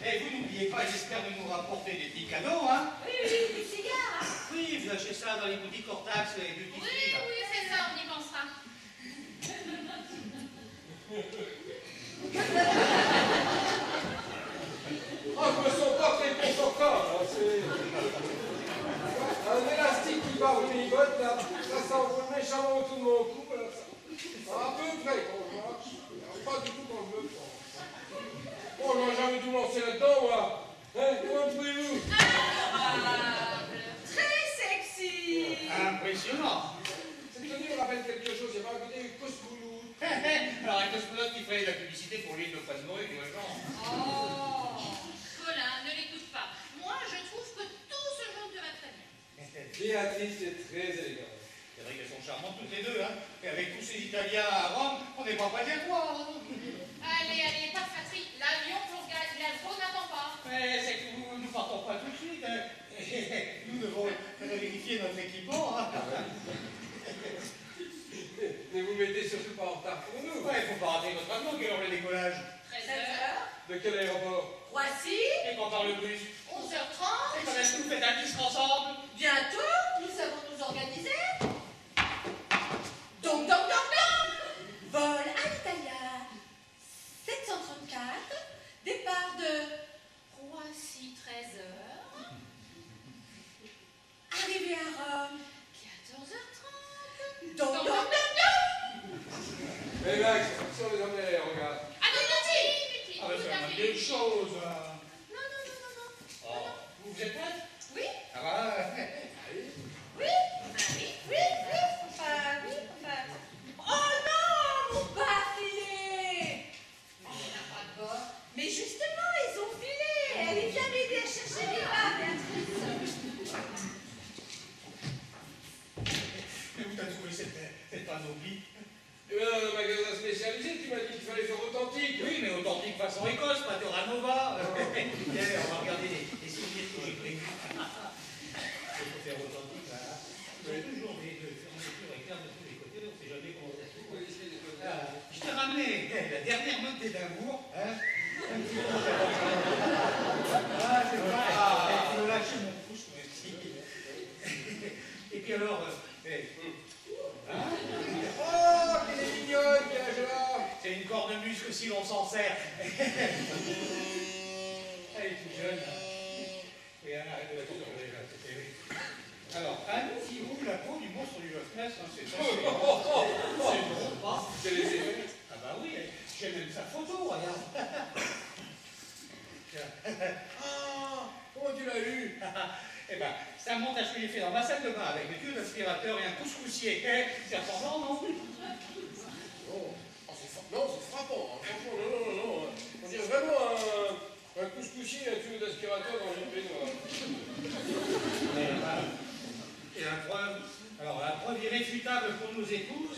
Et vous n'oubliez pas, j'espère, de nous rapporter des petits cadeaux, hein? Oui, oui, des cigares, hein? Oui, vous achetez ça dans les boutiques Cortax et Duty Free. Oui, oui, c'est ça, on y pensera. Ah, je me sens pas très confortable, hein, c'est... Un élastique qui part de mes bottes, là, ça s'enroule méchamment autour de mon cou, là, ça... À peu près, quand je marche. Pas du tout quand je me prends. Oh, j'aurais jamais dû lancer là-dedans, moi. Hein, comment trouvez-vous? Adorable. Très sexy. Impressionnant. Cette tenue me rappelle quelque chose, il y a pas un côté cosmoloute. Alors, un cosmonaute qui ferait de la publicité pour l'île de Fasmoré, tu vois, genre. Oh, Colin, ne l'écoute pas. Moi, je trouve que tout ce genre te va très bien. Béatrice est très élégante. C'est vrai qu'elles sont charmantes toutes les deux, hein. Et avec tous ces Italiens à Rome, on n'est pas prêts à croire, hein. Allez, allez, pas de fâcherie. L'avion pour Glasgow n'attend pas. Mais c'est que nous partons pas tout de suite, hein. Nous devons vérifier notre équipement, hein. Ne vous mettez surtout pas en retard pour nous. Ouais, faut pas rater notre avion, quelle heure le décollage? 13h, De quel aéroport? Roissy, Et quand part le bus? 11h30. Et quand est-ce que vous faites un disque ensemble? bientôt, nous savons nous organiser. Donc, vol Alitalia 734, départ de Roissy, 13h. arrivée à Rome. 14h30. Donc. Mais Max, si on les emmenait, regarde. Ah non, inutile. Ah ben Tout c'est à la fait. même chose, hein. Non. Oh, vous êtes prête? Oui, Ah bah, Oui. Oh non, mon pas filé. on n'a pas de bord. Mais justement, ils ont filé. Elle vient m'aider à chercher les bas, Béatrice. mais où t'as trouvé cette panoplie? Eh bien, dans un magasin spécialisé, tu m'as dit qu'il fallait faire authentique. Oui, mais authentique façon Écosse, pas Terranova. Tiens, on va regarder les souvenirs que j'ai prévus. Il faut faire authentique, là. Ils ont toujours des fermetures éclairs de tous les côtés, on ne sait jamais comment ça se trouve. Je t'ai ramené la dernière montée d'amour. Hein. Un petit peu. Ah, c'est vrai. Je me lâche mon pouce, moi aussi. Et puis alors, hein? Oh, qu'elle est mignonne, quel âge là? C'est une cornemuse que si l'on s'en sert. Elle est toute jeune. Oui, arrête de la tourner là, c'est terrible. Alors, un petit bout la peau du monstre du Loch Ness, hein, c'est ça. C'est bon, pas? C'est les effets. Ah bah oui, j'ai même sa photo, regarde. Ah, comment tu l'as eu? Eh ben, c'est un montage que j'ai fait dans ma salle de bain avec des queues d'aspirateur et un couscoussier. C'est ressemblant, non? Non, oh, non, c'est frappant. Hein. Franchement, non. On dirait vraiment un couscoussier et un tuyau d'aspirateur dans une baignoire. Et la preuve, alors la preuve irréfutable pour nos épouses.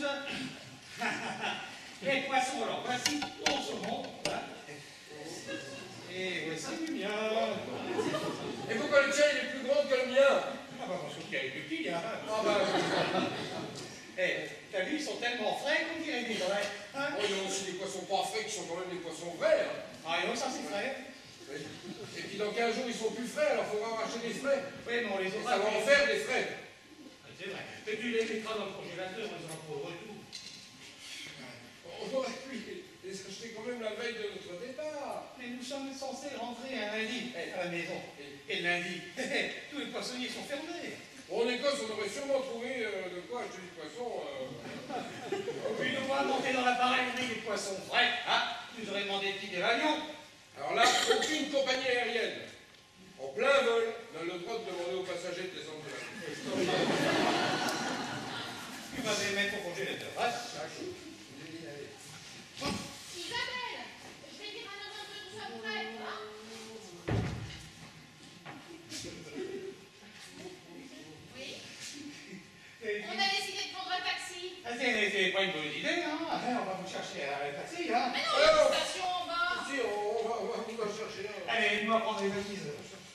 Les poissons, alors voici ton saumon. Voilà. Et voici le mien. Et pourquoi le tien il est plus grand que le mien? Ah bah parce que tu as les petits, hein. Ah bah, Eh, t'as vu, ils sont tellement frais qu'on dirait des vrais. Hein? oh, il y a aussi des poissons pas frais qui sont quand même des poissons vrais. Hein. Ah et donc ça c'est frais. Oui. Et puis dans 15 jours ils sont plus frais, alors il faudra racheter des frais. Oui, mais on les Et aura. ça va en faire des frais. C'est vrai. Et puis les mettras dans le congélateur, ils auront pour le retour. On aurait pu les acheter quand même la veille de notre départ. Mais nous sommes censés rentrer un lundi à la maison. Et le lundi, tous les poissonniers sont fermés. Bon, en Écosse, on aurait sûrement trouvé de quoi acheter du poisson. Puis nous va monter dans la parellerie des poissons frais. Hein? Nous aurions demandé le ticket d'avion. Alors là, aucune compagnie aérienne, en plein vol, n'a le droit de demander aux passagers de descendre de la ligne. Tu vas les mettre au congélateur. Hein? Isabelle, je vais dire à nos hommes que nous sommes prêts, hein? Oui. On a décidé de prendre un taxi. Ah, c'est pas une bonne idée, hein? On va vous chercher à la taxi, hein? Mais non, il y a une station en bas. Si, on va chercher un. Allez, aide-moi à prendre les valises.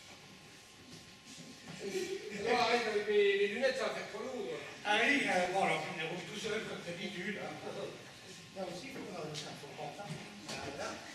Non, arrête avec mes lunettes, ça va faire trop lourd. Ah oui, bon, alors je me déroule tout seul comme d'habitude. Hein. Là aussi, il faut prendre ça. Voilà.